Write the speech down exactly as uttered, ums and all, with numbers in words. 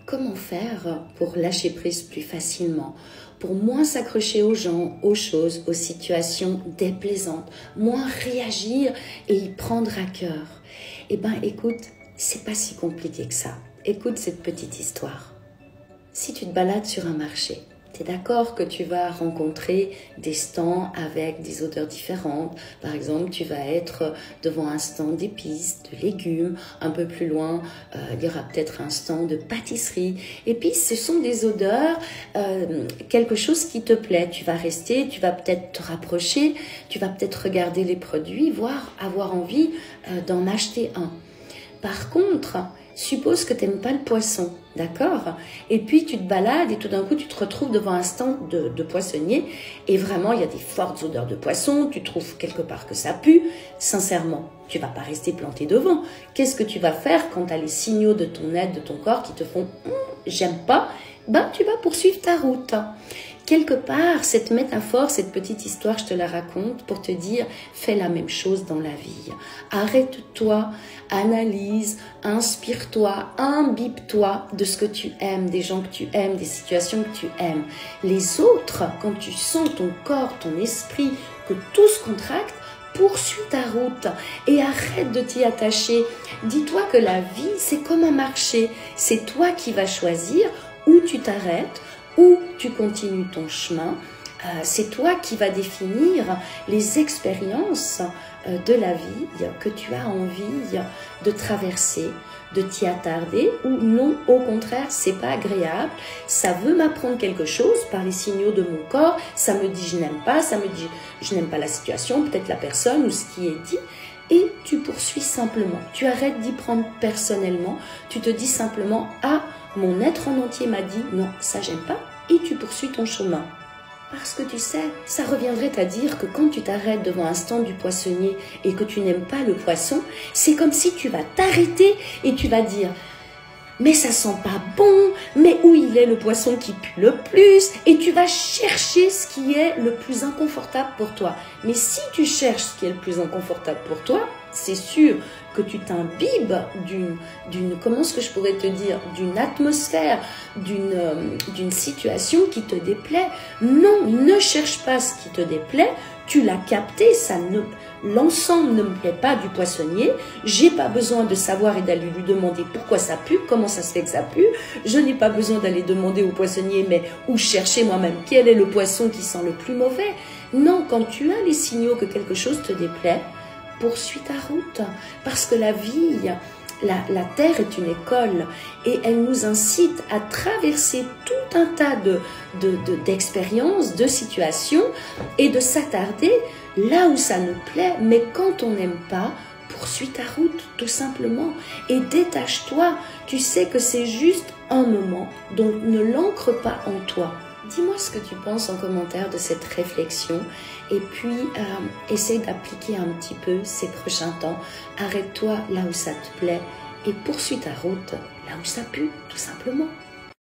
comment faire pour lâcher prise plus facilement, pour moins s'accrocher aux gens, aux choses, aux situations déplaisantes, moins réagir et y prendre à cœur? Eh bien, écoute, c'est pas si compliqué que ça. Écoute cette petite histoire. Si tu te balades sur un marché, tu es d'accord que tu vas rencontrer des stands avec des odeurs différentes. Par exemple, tu vas être devant un stand d'épices, de légumes. Un peu plus loin, euh, il y aura peut-être un stand de pâtisserie. Et puis, ce sont des odeurs, euh, quelque chose qui te plaît. Tu vas rester, tu vas peut-être te rapprocher, tu vas peut-être regarder les produits, voire avoir envie euh, d'en acheter un. Par contre, suppose que tu n'aimes pas le poisson, d'accord? Et puis tu te balades et tout d'un coup tu te retrouves devant un stand de, de poissonnier et vraiment il y a des fortes odeurs de poisson, tu trouves quelque part que ça pue. Sincèrement, tu vas pas rester planté devant. Qu'est-ce que tu vas faire quand tu as les signaux de ton aide, de ton corps qui te font hm, « j'aime pas », ben tu vas poursuivre ta route. Quelque part, cette métaphore, cette petite histoire, je te la raconte pour te dire, fais la même chose dans la vie. Arrête-toi, analyse, inspire-toi, imbibe-toi de ce que tu aimes, des gens que tu aimes, des situations que tu aimes. Les autres, quand tu sens ton corps, ton esprit, que tout se contracte, poursuis ta route et arrête de t'y attacher. Dis-toi que la vie, c'est comme un marché. C'est toi qui vas choisir où tu t'arrêtes, où tu continues ton chemin. Euh, c'est toi qui vas définir les expériences euh, de la vie que tu as envie de traverser, de t'y attarder ou non, au contraire, c'est pas agréable, ça veut m'apprendre quelque chose par les signaux de mon corps, ça me dit je n'aime pas, ça me dit je n'aime pas la situation, peut-être la personne ou ce qui est dit. Et tu poursuis simplement, tu arrêtes d'y prendre personnellement, tu te dis simplement « Ah, mon être en entier m'a dit non, ça j'aime pas » et tu poursuis ton chemin. Parce que tu sais, ça reviendrait à dire que quand tu t'arrêtes devant un stand du poissonnier et que tu n'aimes pas le poisson, c'est comme si tu vas t'arrêter et tu vas dire « Mais ça sent pas bon, mais où il est le poisson qui pue le plus ?» Et tu vas chercher ce qui est le plus inconfortable pour toi. Mais si tu cherches ce qui est le plus inconfortable pour toi, c'est sûr que tu t'imbibes d'une, d'une, comment est-ce que je pourrais te dire, d'une atmosphère, d'une, euh, d'une situation qui te déplaît. Non, ne cherche pas ce qui te déplaît, tu l'as capté, ça ne, l'ensemble ne me plaît pas du poissonnier, j'ai pas besoin de savoir et d'aller lui demander pourquoi ça pue, comment ça se fait que ça pue, je n'ai pas besoin d'aller demander au poissonnier, mais ou chercher moi-même quel est le poisson qui sent le plus mauvais. Non, quand tu as les signaux que quelque chose te déplaît, poursuis ta route, parce que la vie, la, la terre est une école et elle nous incite à traverser tout un tas de, de, de, d'expériences, de situations et de s'attarder là où ça nous plaît, mais quand on n'aime pas, poursuis ta route tout simplement et détache-toi, tu sais que c'est juste un moment, donc ne l'ancre pas en toi. Dis-moi ce que tu penses en commentaire de cette réflexion et puis euh, essaye d'appliquer un petit peu ces prochains temps. Arrête-toi là où ça te plaît et poursuis ta route là où ça pue, tout simplement.